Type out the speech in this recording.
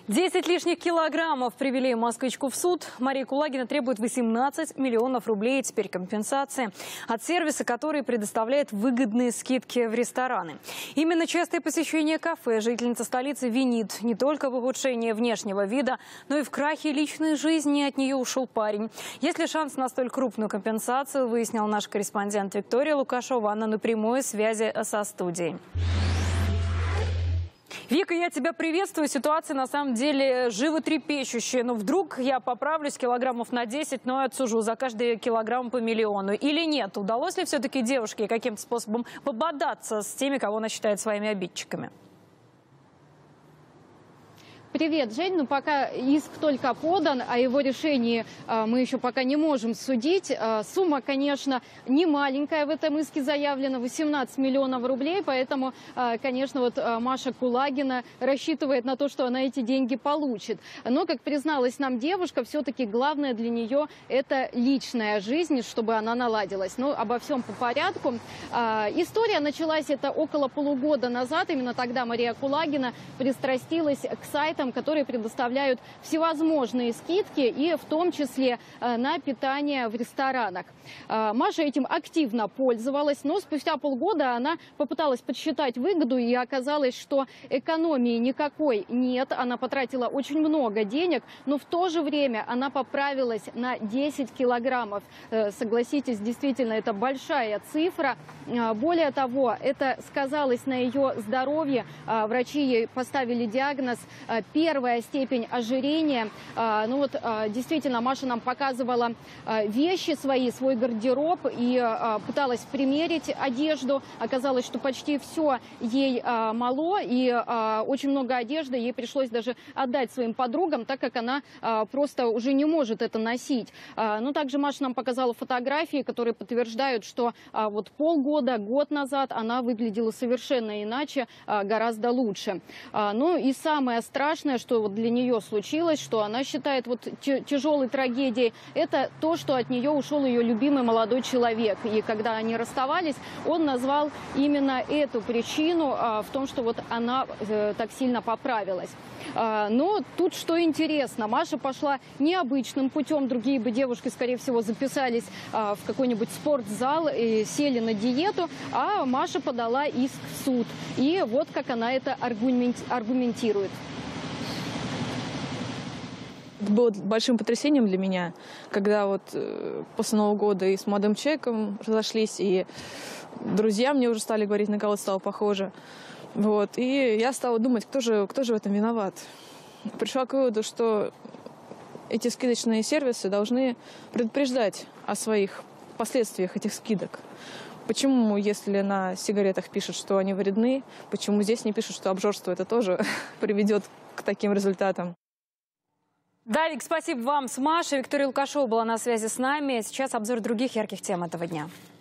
10 лишних килограммов привели москвичку в суд. Мария Кулагина требует 18 миллионов рублей теперь компенсации от сервиса, который предоставляет выгодные скидки в рестораны. Именно частое посещение кафе жительница столицы винит не только в ухудшении внешнего вида, но и в крахе личной жизни. От нее ушел парень. Есть ли шанс на столь крупную компенсацию, выяснил наш корреспондент Виктория Лукашова. Она на прямой связи со студией. Вика, я тебя приветствую. Ситуация на самом деле животрепещущая. Но вдруг я поправлюсь килограммов на 10, но отсужу за каждый килограмм по миллиону. Или нет? Удалось ли все-таки девушке каким-то способом пободаться с теми, кого она считает своими обидчиками? Привет, Жень. Ну, пока иск только подан, о его решении мы еще пока не можем судить. Сумма, конечно, не маленькая в этом иске заявлена, 18 миллионов рублей. Поэтому, конечно, вот Маша Кулагина рассчитывает на то, что она эти деньги получит. Но, как призналась нам девушка, все-таки главное для нее это личная жизнь, чтобы она наладилась. Но обо всем по порядку. История началась это около полугода назад. Именно тогда Мария Кулагина пристрастилась к сайтам, которые предоставляют всевозможные скидки, и в том числе на питание в ресторанах. Маша этим активно пользовалась, но спустя полгода она попыталась подсчитать выгоду, и оказалось, что экономии никакой нет. Она потратила очень много денег, но в то же время она поправилась на 10 килограммов. Согласитесь, действительно, это большая цифра. Более того, это сказалось на ее здоровье. Врачи ей поставили диагноз первая степень ожирения. Ну вот, действительно, Маша нам показывала вещи свои, свой гардероб, и пыталась примерить одежду. Оказалось, что почти все ей мало, и очень много одежды ей пришлось даже отдать своим подругам, так как она просто уже не может это носить. Ну, также Маша нам показала фотографии, которые подтверждают, что вот полгода, год назад она выглядела совершенно иначе, гораздо лучше. Ну и самое страшное, что вот для нее случилось, что она считает вот тяжелой трагедией, это то, что от нее ушел ее любимый молодой человек. И когда они расставались, он назвал именно эту причину в том, что вот она так сильно поправилась. Но тут что интересно, Маша пошла необычным путем. Другие бы девушки, скорее всего, записались в какой-нибудь спортзал и сели на диету, а Маша подала иск в суд. И вот как она это аргументирует. Это было большим потрясением для меня, когда вот после Нового года и с молодым человеком разошлись, и друзья мне уже стали говорить, на кого стало похоже. Вот. И я стала думать, кто же в этом виноват. Пришла к выводу, что эти скидочные сервисы должны предупреждать о своих последствиях этих скидок. Почему, если на сигаретах пишут, что они вредны, почему здесь не пишут, что обжорство это тоже приведет к таким результатам? Да, Вик, спасибо вам с Машей. Виктория Лукашова была на связи с нами. Сейчас обзор других ярких тем этого дня.